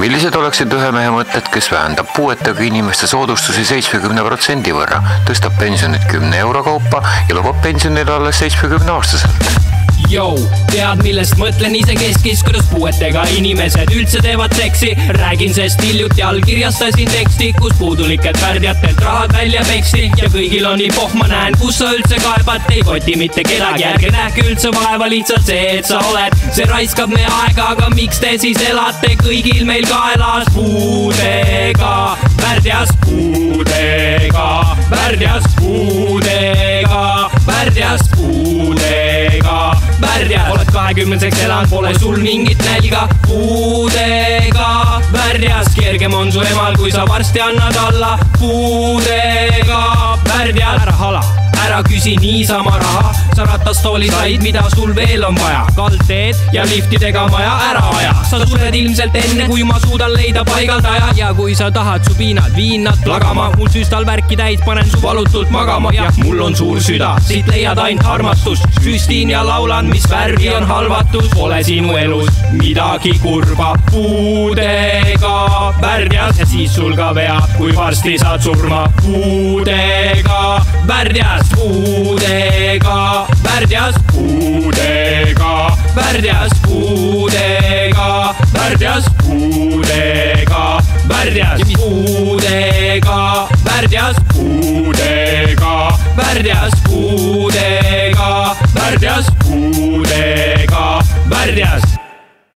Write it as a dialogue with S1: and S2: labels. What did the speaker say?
S1: Millised oleksid ühe mehe mõtted, kes vähendab puuetega inimeste soodustusi 70% võrra, tõstab pensionid 10 euro kaupa ja lubab pensionile alles 70-aastaselt?
S2: Jou, tead millest mõtlen ise keskis, kuidas puuetega inimesed üldse teevad seksi. Räägin sest hiljuti allkirjastasin teksti, kus puudulikud värdjatelt rahad välja peksti. Ja kõigil on nii pohma näen, kus sa üldse kaebad. Ei koti mitte kedagi, ärge nähke üldse vaeva, lihtsalt see, et sa oled. See raiskab me aega, aga miks te siis elate kõigil meil kaelas? Puudega, värdjas puudega, värdjas puudega, värdjas puudega. Värdjas, oled 20-seks elanud, pole sul mingit nälga. Puudega, värdjas, kergem on su emal, kui sa varsti annad alla. Puudega, värdjas, ära hala, ära küsi niisama raha. Sa ratastooli said, mida sul veel on vaja. Kaldteed ja liftidega maja ära aja. Sa sured ilmselt enne, kui ma suudan leida paigaldaja. Ja kui sa tahad su piinad, viinad plagama, mul süstal värki täis, panen su valutult magama. Ja mul on suur süda, siit leiad ainult armastust. Süstiin ja laulan, mis värvi on halvatus. Pole sinu elus midagi kurba. Puudega, värdjas, ja siis sul ka veab, kui varsti saad surma. Puudega, värdjas, puudega, värdjas, puudega, värdjas, puudega, värdjas, puudega, värdjas, puudega, värdjas, puudega, värdjas, puudega, värdjas, puudega, värdjas.